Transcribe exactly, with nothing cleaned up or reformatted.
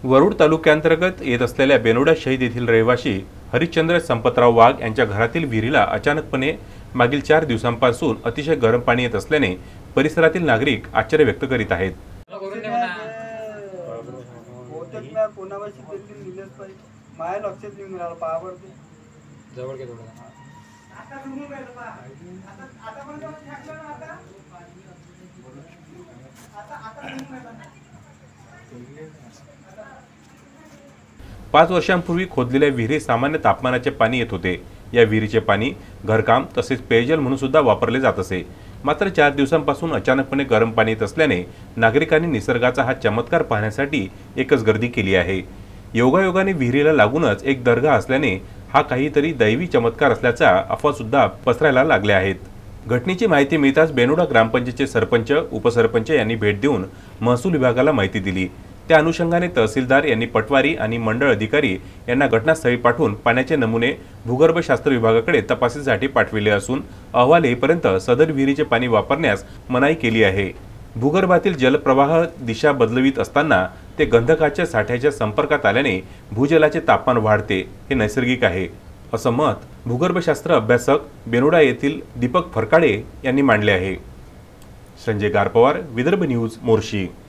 वरुड तालुक्यांतर्गत येत असलेल्या बेनोडा शहीद येथील रहिवासी हरिश्चंद्र संपतराव वाघ यांच्या घरातील विहिरीला अचानकपणे मागील चार दिवसांपासून अतिशय गरम पाणी येत असल्याने परिसरातील नागरिक आश्चर्य व्यक्त करीत आहेत। पाच वर्षांपूर्वी खोदलेल्या विहिरी सामान्य तापमानाचे पाणी येत होते। या विहिरीचे पाणी घरकाम तसेच पेयजल म्हणून सुद्धा वापरले जात असे। मात्र चार दिवसांपासून अचानकपणे गरम पाणी येत असल्याने नागरिकांनी निसर्गाचा हा चमत्कार पाहण्यासाठी एकच गर्दी केली आहे। योगायोगाने विहिरीला लागूनच एक दर्गा असल्याने हा काहीतरी दैवी चमत्कार असल्याचा अफवा सुद्धा पसरायला लागल्या आहेत। घटनेची माहिती मिळताच बेनोडा ग्रामपंचायतचे सरपंच उपसरपंच यांनी भेट देऊन महसूल विभागाला माहिती दिली। त्या अनुषंगाने तहसीलदार यांनी पटवारी आणि मंडळ अधिकारी यांना घटनास्थळी पाठवून पाण्याचे नमुने भूगर्भशास्त्र विभागाकडे तपासणीसाठी पाठविले असून अहवाल येईपर्यंत सदर विहिरीचे पाणी वापरण्यास मनाई केली आहे। भूगर्भातील जलप्रवाह दिशा बदलवित असताना ते गंधकाच्या साठ्याच्या संपर्कात आल्याने भूजलाचे तापमान वाढते, हे नैसर्गिक आहे असं मत भूगर्भशास्त्र अभ्यासक बेनोडा येथील दीपक फरकाडे यांनी मांडले आहे। संजय गारपवार, विदर्भ न्यूज, मोर्शी।